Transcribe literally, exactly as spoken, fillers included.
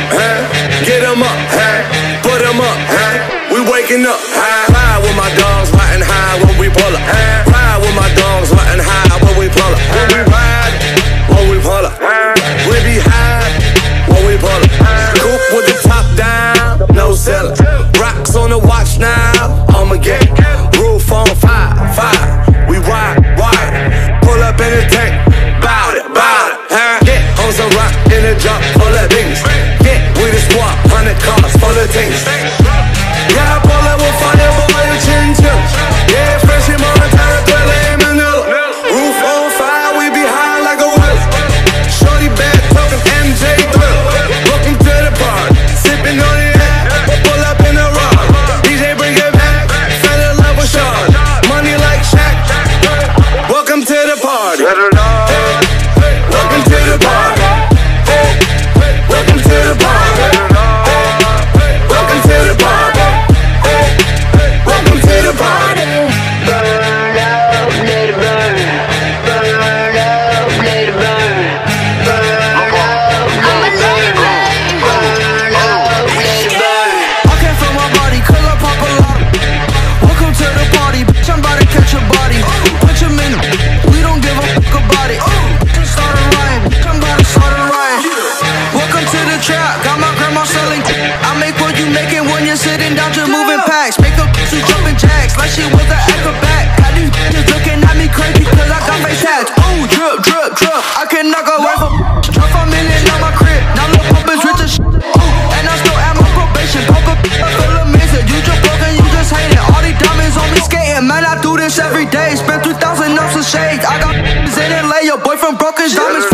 huh? Get 'em up, huh? Put 'em up, huh? We waking up, huh? Ride with my dogs, riding high when we pull up, huh? Ride with my dogs, riding high when we pull up. When we ride, when we pull up, we be high when we pull up. Coupe with the top down, no cellar. Rocks on the watch now, I'ma get roof on fire, fire. We ride, ride, pull up in the tank, bout it, bout it, huh? Get on some rock in the drop, full of things. Get with a squad, hundred cars, full of things. Yeah, I pull up with fire, boy, a chin chip. Yeah, fresh in Montana, Thriller in Manila. Roof on fire, we be high like a whale. Shorty bad, talking M J Thriller. Welcome to the party, sipping on the air. Pull up in the rock, D J bring it back. Fell in love with Sean, money like Shaq. Welcome to the party. Welcome to the party. Welcome to the party. Welcome to the party. Welcome to the party. Burn up, let it burn. Burn up, let it burn. Burn up, let it burn. Burn up, let it burn. I came from my body, color pop a lot. Welcome to the party, bitch, I'm about to catch your body. Punch him in, we don't give a fuck about it. Just start a riot, bitch, I'm about to start a riot. Welcome to the trap, got my grandma selling. I make what you making when you're sitting down, just moving packs. Make a bitch who jumping jacks, like she was an acrobat. Got these bitches looking at me crazy, cause I got face tags. Ooh, drip, drip, drip, I cannot go away from. Drop a million on my crib, now look pump is rich as shit. Ooh, and I still at my probation. Pump a bitch, I feel amazing. You just broken, you just hate it. All these diamonds on me skating, man, I do this every day. Spend three thousand ounces of shades. I got in L A, your boyfriend broke his diamonds.